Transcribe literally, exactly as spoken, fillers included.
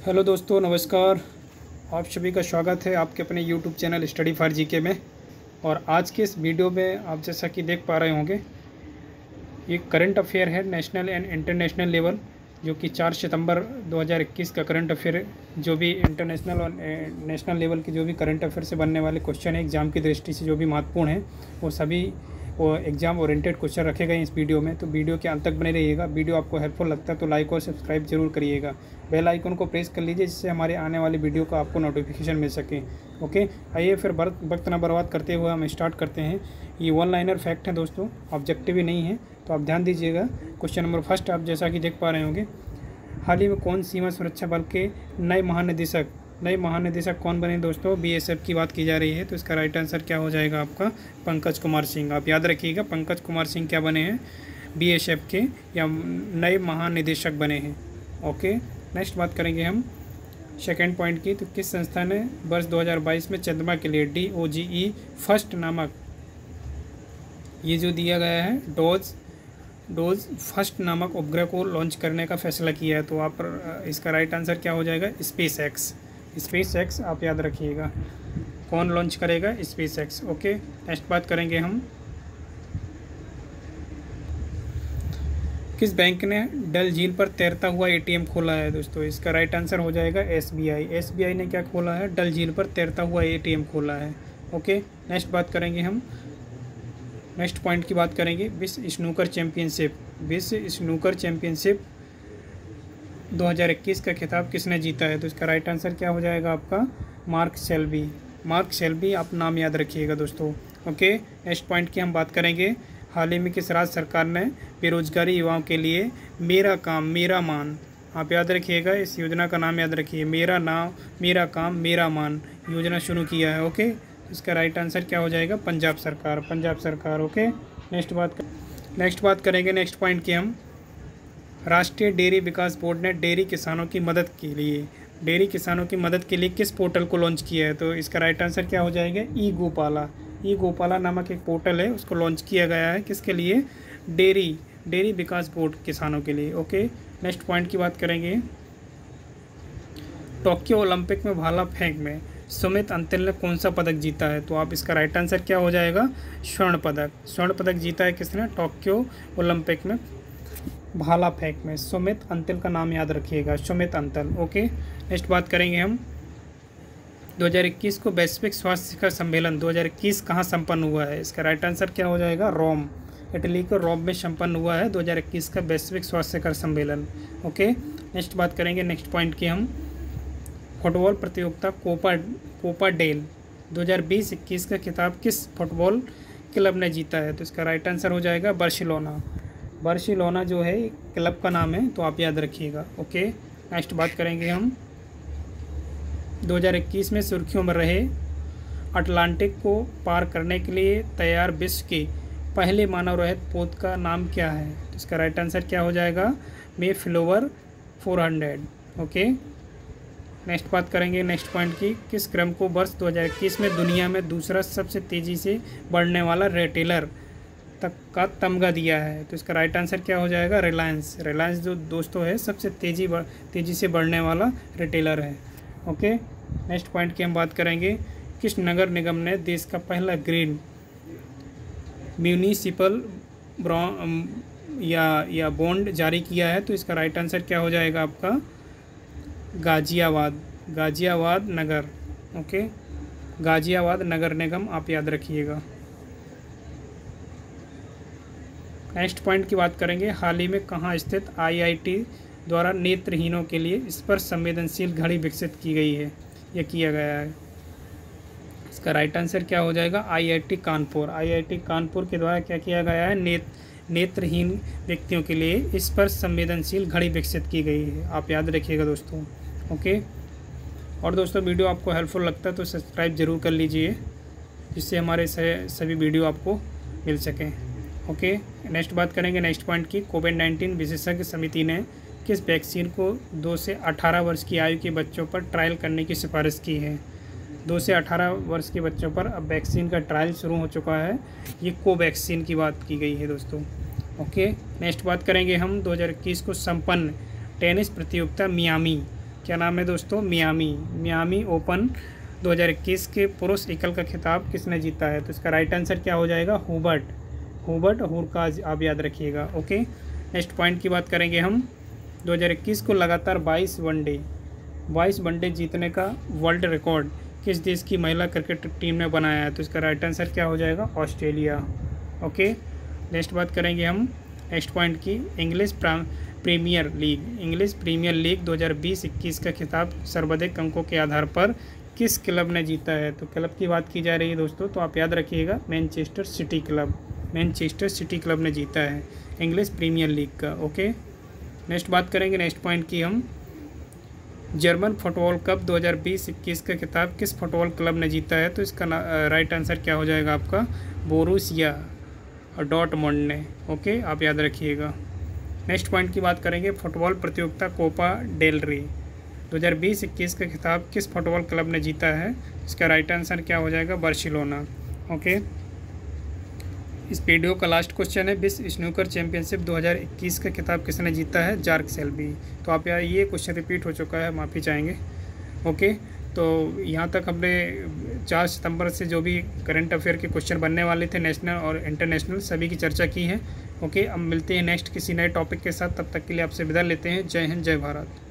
Hello दोस्तों, नमस्कार। आप सभी का स्वागत है आपके अपने YouTube channel study for GK में। और आज के इस वीडियो में आप जैसा कि देख पा रहे होंगे, ये करंट अफेयर है नेशनल एंड इंटरनेशनल लेवल, जो कि चार सितंबर दो हज़ार इक्कीस का करंट अफेयर है। जो भी इंटरनेशनल और नेशनल लेवल के जो भी करंट अफेयर से बनने वाले क्वेश्चन है एग्ज़ाम की दृष्टि से जो भी महत्वपूर्ण है, वो सभी वो एग्ज़ाम ओरिएंटेड क्वेश्चन रखे गए हैं इस वीडियो में। तो वीडियो के अंत तक बने रहिएगा। वीडियो आपको हेल्पफुल लगता है तो लाइक और सब्सक्राइब जरूर करिएगा। बेल आइकन को प्रेस कर लीजिए जिससे हमारे आने वाली वीडियो का आपको नोटिफिकेशन मिल सके। ओके, आइए फिर वक्त ना बर्बाद करते हुए हम स्टार्ट करते हैं। ये वन लाइनर फैक्ट है दोस्तों, ऑब्जेक्टिव ही नहीं है, तो आप ध्यान दीजिएगा। क्वेश्चन नंबर फर्स्ट आप जैसा कि देख पा रहे होंगे, हाल ही में कौन सीमा सुरक्षा बल के नए महानिदेशक नए महानिदेशक कौन बने दोस्तों? बीएसएफ की बात की जा रही है। तो इसका राइट आंसर क्या हो जाएगा आपका? पंकज कुमार सिंह। आप याद रखिएगा, पंकज कुमार सिंह क्या बने हैं? बीएसएफ के या नए महानिदेशक बने हैं। ओके, नेक्स्ट बात करेंगे हम सेकेंड पॉइंट की। तो किस संस्था ने वर्ष दो हज़ार बाईस में चंद्रमा के लिए डी ओ जी ई फर्स्ट नामक ये जो दिया गया है डोज डोज फर्स्ट नामक उपग्रह को लॉन्च करने का फैसला किया है? तो आप इसका राइट आंसर क्या हो जाएगा? Space x. स्पेस एक्स आप याद रखिएगा। कौन लॉन्च करेगा? Space x. ओके, नेक्स्ट बात करेंगे हम, किस बैंक ने डल झील पर तैरता हुआ एटीएम खोला है दोस्तों? इसका राइट आंसर हो जाएगा एसबीआई। एसबीआई ने क्या खोला है? डल झील पर तैरता हुआ एटीएम खोला है। ओके, नेक्स्ट बात करेंगे हम, नेक्स्ट पॉइंट की बात करेंगे, विश्व स्नूकर चैंपियनशिप विश्व स्नूकर चैंपियनशिप दो हज़ार इक्कीस का खिताब किसने जीता है? तो इसका राइट आंसर क्या हो जाएगा आपका? Mark Shelby. मार्क शेल्बी, आप नाम याद रखिएगा दोस्तों। ओके, नेक्स्ट पॉइंट की हम बात करेंगे, हाल ही में किस राज्य सरकार ने बेरोजगारी युवाओं के लिए मेरा काम मेरा मान, आप याद रखिएगा, इस योजना का नाम याद रखिए, मेरा नाम मेरा काम मेरा मान योजना शुरू किया है। ओके, इसका राइट आंसर क्या हो जाएगा? पंजाब सरकार। पंजाब सरकार। ओके, नेक्स्ट बात कर, नेक्स्ट बात करेंगे, नेक्स्ट पॉइंट की हम, राष्ट्रीय डेयरी विकास बोर्ड ने डेयरी किसानों की मदद के लिए डेयरी किसानों की मदद के लिए किस पोर्टल को लॉन्च किया है? तो इसका राइट आंसर क्या हो जाएगा? ई गोपाला। ई गोपाला नामक एक पोर्टल है, उसको लॉन्च किया गया है। किसके लिए? डेयरी डेयरी विकास बोर्ड किसानों के लिए। ओके, नेक्स्ट पॉइंट की बात करेंगे, टोक्यो ओलंपिक में भाला फेंक में सुमित अंतिल ने कौन सा पदक जीता है? तो आप इसका राइट आंसर क्या हो जाएगा? स्वर्ण पदक। स्वर्ण पदक जीता है किसने? टोक्यो ओलंपिक में भाला फेंक में सुमित अंतिल का नाम याद रखिएगा, सुमित अंतिल। ओके, नेक्स्ट बात करेंगे हम, दो हज़ार इक्कीस को वैश्विक स्वास्थ्य शिखर सम्मेलन दो हज़ार इक्कीस कहाँ संपन्न हुआ है? इसका राइट आंसर क्या हो जाएगा? रोम। इटली के रोम में संपन्न हुआ है दो हज़ार इक्कीस का वैश्विक स्वास्थ्य शिखर सम्मेलन। ओके, नेक्स्ट बात करेंगे, नेक्स्ट पॉइंट की हम, फुटबॉल प्रतियोगिता कोपा कोपा डेल दो हज़ार बीस इक्कीस का खिताब किस फुटबॉल क्लब ने जीता है? तो इसका राइट आंसर हो जाएगा बार्सिलोना। बार्सिलोना जो है क्लब का नाम है, तो आप याद रखिएगा। ओके, नेक्स्ट बात करेंगे हम, दो हज़ार इक्कीस में सुर्खियों में रहे अटलांटिक को पार करने के लिए तैयार विश्व के पहले मानव रहित पोत का नाम क्या है? तो इसका राइट आंसर क्या हो जाएगा? Mayflower four hundred. Okay, next बात करेंगे, नेक्स्ट पॉइंट की, किस क्रम को वर्ष दो हज़ार इक्कीस में दुनिया में दूसरा सबसे तेज़ी से बढ़ने वाला रिटेलर तक का तमगा दिया है? तो इसका राइट आंसर क्या हो जाएगा? रिलायंस। रिलायंस जो दोस्तों है सबसे तेज़ी तेज़ी से बढ़ने वाला रिटेलर है। ओके, नेक्स्ट पॉइंट की हम बात करेंगे, किस नगर निगम ने देश का पहला ग्रीन म्यूनिसिपल या या बॉन्ड जारी किया है? तो इसका राइट आंसर क्या हो जाएगा आपका? गाजियाबाद। गाजियाबाद नगर। ओके, गाजियाबाद नगर निगम आप याद रखिएगा। नेक्स्ट पॉइंट की बात करेंगे, हाल ही में कहाँ स्थित आईआईटी द्वारा नेत्रहीनों के लिए स्पर्श संवेदनशील घड़ी विकसित की गई है या किया गया है? इसका राइट आंसर क्या हो जाएगा? आईआईटी कानपुर। आईआईटी कानपुर के द्वारा क्या किया गया है? नेत नेत्रहीन व्यक्तियों के लिए स्पर्श संवेदनशील घड़ी विकसित की गई है। आप याद रखिएगा दोस्तों। ओके, और दोस्तों वीडियो आपको हेल्पफुल लगता है तो सब्सक्राइब जरूर कर लीजिए, जिससे हमारे सभी वीडियो आपको मिल सकें। ओके, नेक्स्ट बात करेंगे, नेक्स्ट पॉइंट की, कोविड नाइन्टीन विशेषज्ञ समिति ने किस वैक्सीन को दो से अठारह वर्ष की आयु के बच्चों पर ट्रायल करने की सिफारिश की है? दो से अठारह वर्ष के बच्चों पर अब वैक्सीन का ट्रायल शुरू हो चुका है। ये कोवैक्सीन की बात की गई है दोस्तों। ओके, नेक्स्ट बात करेंगे हम दो हज़ार इक्कीस को संपन्न टेनिस प्रतियोगिता मियामी क्या नाम है दोस्तों? मियामी। मियामी ओपन दो हज़ार इक्कीस के पुरुष एकल का खिताब किसने जीता है? तो इसका राइट आंसर क्या हो जाएगा? हुबर्ट। हुबर्ट हुरकाज, आप याद रखिएगा। ओके, नेक्स्ट पॉइंट की बात करेंगे हम। दो हज़ार इक्कीस को लगातार बाईस वनडे बाईस वनडे जीतने का वर्ल्ड रिकॉर्ड किस देश की महिला क्रिकेट टीम ने बनाया है? तो इसका राइट आंसर क्या हो जाएगा? ऑस्ट्रेलिया। ओके, नेक्स्ट बात करेंगे हम नेक्स्ट पॉइंट की। English Premier League English Premier League दो हज़ार बीस इक्कीस का खिताब सर्वाधिक अंकों के आधार पर किस क्लब ने जीता है? तो क्लब की बात की जा रही है दोस्तों, तो आप याद रखिएगा Manchester City club. Manchester City club ने जीता है इंग्लिश प्रीमियर लीग का। ओके, नेक्स्ट बात करेंगे नेक्स्ट पॉइंट की हम। जर्मन फुटबॉल कप दो हज़ार बीस इक्कीस का खिताब किस फुटबॉल क्लब ने जीता है? तो इसका राइट आंसर क्या हो जाएगा आपका? बोरुसिया डॉर्टमुंड ने। ओके, आप याद रखिएगा। नेक्स्ट पॉइंट की बात करेंगे। फुटबॉल प्रतियोगिता कोपा डेल रे दो हज़ार बीस इक्कीस का खिताब किस फुटबॉल क्लब ने जीता है? इसका राइट आंसर क्या हो जाएगा? बार्सिलोना। ओके, इस वीडियो का लास्ट क्वेश्चन है, विश्व स्नूकर चैंपियनशिप दो हज़ार इक्कीस का खिताब किसने जीता है? Mark Selby. तो आप यार ये क्वेश्चन रिपीट हो चुका है, माफ़ी चाहेंगे। ओके, तो यहाँ तक हमने चार सितंबर से जो भी करंट अफेयर के क्वेश्चन बनने वाले थे नेशनल और इंटरनेशनल, सभी की चर्चा की है। ओके, अब मिलते हैं नेक्स्ट किसी नए टॉपिक के साथ। तब तक के लिए आपसे विदा लेते हैं। जय हिंद, जय भारत।